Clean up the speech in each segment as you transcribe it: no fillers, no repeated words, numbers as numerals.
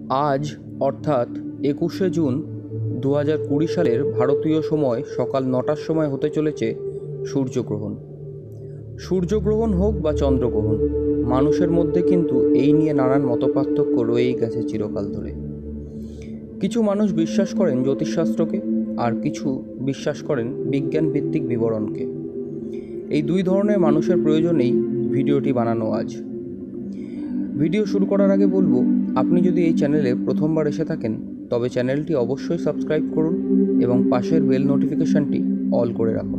আজ অর্থাৎ 21শে জুন 2020 সালের ভারতীয় সময় সকাল 9টার সময় হতে চলেছে সূর্যগ্রহণ। সূর্যগ্রহণ হোক বা চন্দ্রগ্রহণ, মানুষের মধ্যে কিন্তু এই নিয়ে নানান মতপার্থক্য রয়েই গেছে চিরকাল ধরে। কিছু মানুষ বিশ্বাস করেন জ্যোতিষশাস্ত্রকে, আর কিছু বিশ্বাস করেন বিজ্ঞান ভিত্তিক বিবরণকে। এই দুই ধরনের মানুষের প্রয়োজনেই ভিডিওটি বানানো আজ। ভিডিও শুরু করার আগে বলবো, আপনি যদি এই চ্যানেলে প্রথমবার এসে থাকেন তবে চ্যানেলটি অবশ্যই সাবস্ক্রাইব করুন এবং পাশের বেল নোটিফিকেশনটি অল করে রাখুন।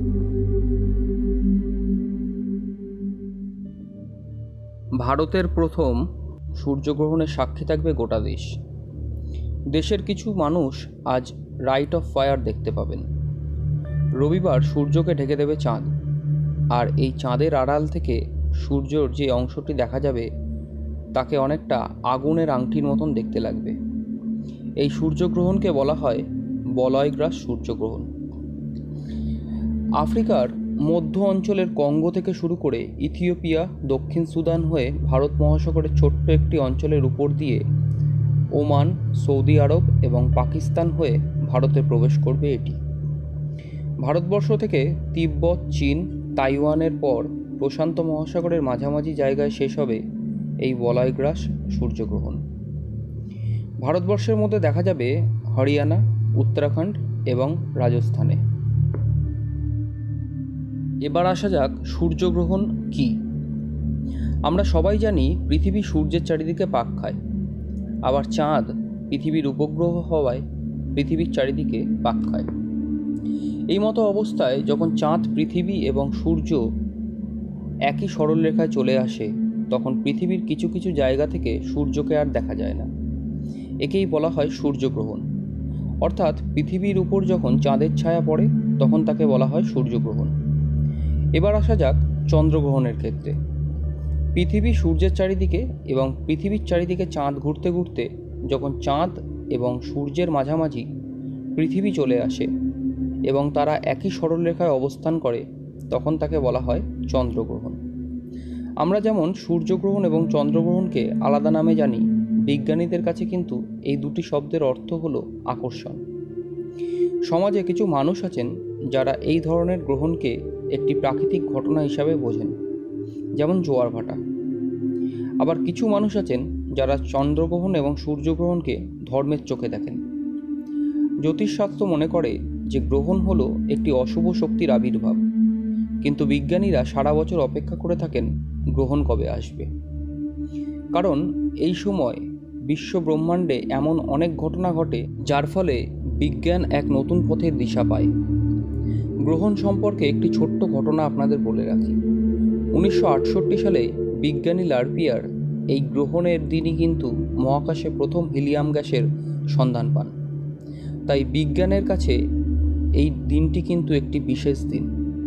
ভারতের প্রথম সূর্যগ্রহণের সাক্ষী থাকবে গোটা দেশ। দেশের কিছু মানুষ আজ রাইট অফ ফায়ার দেখতে পাবেন। রবিবার সূর্যকে ঢেকে দেবে চাঁদ, আর এই চাঁদের আড়াল থেকে সূর্যর যে অংশটি দেখা যাবে তাকে অনেকটা আগুনের আংটির মতন দেখতে লাগবে। এই সূর্যগ্রহণকে বলা হয় বলয়গ্রাস সূর্যগ্রহণ। আফ্রিকার মধ্য অঞ্চলের কঙ্গো থেকে শুরু করে ইথিওপিয়া, দক্ষিণ সুদান হয়ে ভারত মহাসাগরের ছোট্ট একটি অঞ্চলের উপর দিয়ে ওমান, সৌদি আরব এবং পাকিস্তান হয়ে ভারতে প্রবেশ করবে এটি। ভারতবর্ষ থেকে তিব্বত, চীন, তাইওয়ানের পর প্রশান্ত মহাসাগরের মাঝামাঝি জায়গায় শেষ হবে এই বলয়গ্রাস সূর্যগ্রহণ। ভারতবর্ষের মধ্যে দেখা যাবে হরিয়ানা, উত্তরাখণ্ড এবং রাজস্থানে। এবার আসা যাক সূর্যগ্রহণ কি। আমরা সবাই জানি পৃথিবী সূর্যের চারিদিকে পাক খায়, আবার চাঁদ পৃথিবীর উপগ্রহ হওয়ায় পৃথিবীর চারিদিকে পাক খায়। এই মতো অবস্থায় যখন চাঁদ, পৃথিবী এবং সূর্য একই সরলরেখায় চলে আসে, তখন পৃথিবীর কিছু কিছু জায়গা থেকে সূর্যকে আর দেখা যায় না। একেই বলা হয় সূর্যগ্রহণ। অর্থাৎ পৃথিবীর উপর যখন চাঁদের ছায়া পড়ে তখন তাকে বলা হয় সূর্যগ্রহণ। এবার আসা যাক চন্দ্রগ্রহণের ক্ষেত্রে। পৃথিবী সূর্যের চারিদিকে এবং পৃথিবীর চারিদিকে চাঁদ ঘুরতে ঘুরতে যখন চাঁদ এবং সূর্যের মাঝামাঝি পৃথিবী চলে আসে এবং তারা একই সরলরেখায় অবস্থান করে, তখন তাকে বলা হয় চন্দ্রগ্রহণ। আমরা যেমন সূর্যগ্রহণ এবং চন্দ্রগ্রহণকে আলাদা নামে জানি, বিজ্ঞানীদের কাছে কিন্তু এই দুটি শব্দের অর্থ হলো আকর্ষণ। সমাজে কিছু মানুষ আছেন যারা এই ধরনের গ্রহণকে একটি প্রাকৃতিক ঘটনা হিসাবে বোঝেন, যেমন জোয়ার ভাটা। আবার কিছু মানুষ আছেন যারা চন্দ্রগ্রহণ এবং সূর্যগ্রহণকে ধর্মের চোখে দেখেন। জ্যোতিষশাস্ত্র মনে করে যে গ্রহণ হলো একটি অশুভ শক্তির আবির্ভাব, কিন্তু বিজ্ঞানীরা সারা বছর অপেক্ষা করে থাকেন গ্রহণ কবে আসবে। কারণ এই সময় বিশ্ব ব্রহ্মাণ্ডে এমন অনেক ঘটনা ঘটে যার ফলে বিজ্ঞান এক নতুন পথের দিশা পায়। গ্রহণ সম্পর্কে একটি ছোট্ট ঘটনা আপনাদের বলে রাখি। 1968 সালে বিজ্ঞানী লারপিয়ার এই গ্রহণের দিনই কিন্তু মহাকাশে প্রথম হিলিয়াম গ্যাসের সন্ধান পান। তাই বিজ্ঞানের কাছে এই দিনটি কিন্তু একটি বিশেষ দিন।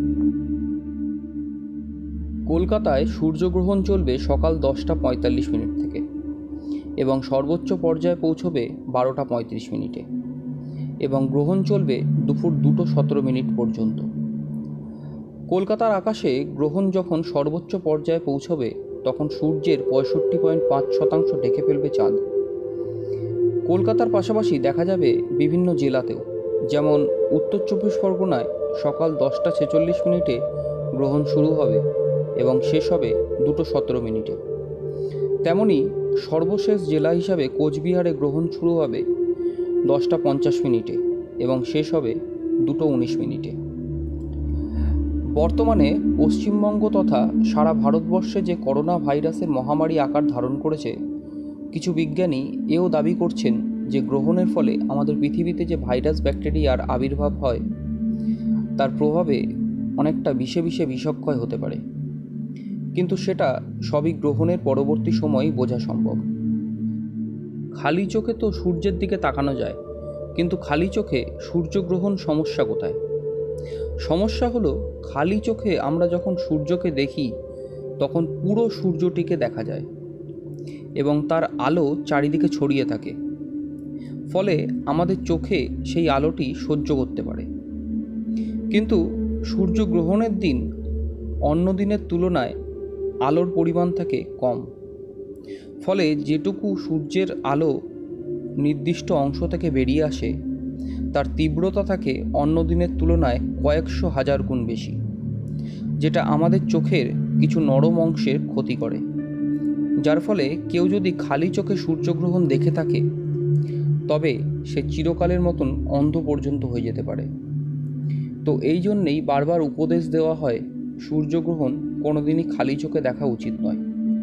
কলকাতায় সূর্যগ্রহণ চলবে সকাল 10:45 থেকে এবং সর্বোচ্চ পর্যায়ে পৌঁছবে 12:35 এবং গ্রহণ চলবে দুপুর 2:17 পর্যন্ত। কলকাতার আকাশে গ্রহণ যখন সর্বোচ্চ পর্যায়ে পৌঁছবে তখন সূর্যের 65.5% ঢেকে ফেলবে চাঁদ। কলকাতার পাশাপাশি দেখা যাবে বিভিন্ন জেলাতেও, যেমন উত্তর 24 পরগনায় সকাল 10:46 গ্রহণ শুরু হবে এবং শেষ হবে 2:17। তেমনি সর্বশেষ জেলা হিসাবে কোচবিহারে গ্রহণ শুরু হবে 10:50 এবং শেষ হবে 2:19। বর্তমানে পশ্চিমবঙ্গ তথা সারা ভারতবর্ষে যে করোনা ভাইরাসের মহামারী আকার ধারণ করেছে, কিছু বিজ্ঞানী এও দাবি করছেন যে গ্রহণের ফলে আমাদের পৃথিবীতে যে ভাইরাস ব্যাকটেরিয়ার আবির্ভাব হয় তার প্রভাবে অনেকটা বিষে বিষে বিষক্ষয় হতে পারে, কিন্তু সেটা সবই গ্রহণের পরবর্তী সময়েই বোঝা সম্ভব। খালি চোখে তো সূর্যের দিকে তাকানো যায়, কিন্তু খালি চোখে সূর্যগ্রহণ সমস্যা কোথায়? সমস্যা হলো খালি চোখে আমরা যখন সূর্যকে দেখি তখন পুরো সূর্যটিকে দেখা যায় এবং তার আলো চারিদিকে ছড়িয়ে থাকে, ফলে আমাদের চোখে সেই আলোটি সহ্য করতে পারে। কিন্তু সূর্যগ্রহণের দিন অন্য দিনের তুলনায় আলোর পরিমাণ থাকে কম, ফলে যেটুকু সূর্যের আলো নির্দিষ্ট অংশ থেকে বেরিয়ে আসে তার তীব্রতা থাকে অন্য দিনের তুলনায় কয়েকশো হাজার গুণ বেশি, যেটা আমাদের চোখের কিছু নরম অংশের ক্ষতি করে, যার ফলে কেউ যদি খালি চোখে সূর্যগ্রহণ দেখে থাকে তবে সে চিরকালের মতন অন্ধ পর্যন্ত হয়ে যেতে পারে। তো এই জন্যেই বারবার উপদেশ দেওয়া হয় সূর্যগ্রহণ কোনোদিনই খালি চোখে দেখা উচিত নয়।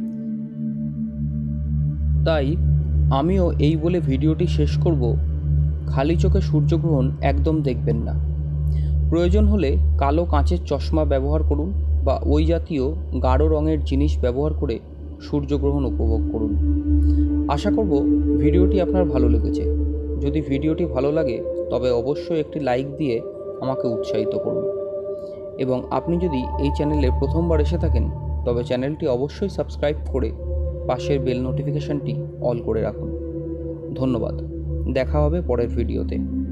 তাই আমিও এই বলে ভিডিওটি শেষ করব, খালি চোখে সূর্যগ্রহণ একদম দেখবেন না। প্রয়োজন হলে কালো কাঁচের চশমা ব্যবহার করুন বা ওই জাতীয় গাঢ় রঙের জিনিস ব্যবহার করে সূর্যগ্রহণ উপভোগ করুন। আশা করব ভিডিওটি আপনার ভালো লেগেছে। যদি ভিডিওটি ভালো লাগে তবে অবশ্যই একটি লাইক দিয়ে আমাকে উৎসাহিত করুন, এবং আপনি যদি এই চ্যানেলে প্রথমবার এসে থাকেন তবে চ্যানেলটি অবশ্যই সাবস্ক্রাইব করে পাশের বেল নোটিফিকেশনটি অল করে রাখুন। ধন্যবাদ। দেখা হবে পরের ভিডিওতে।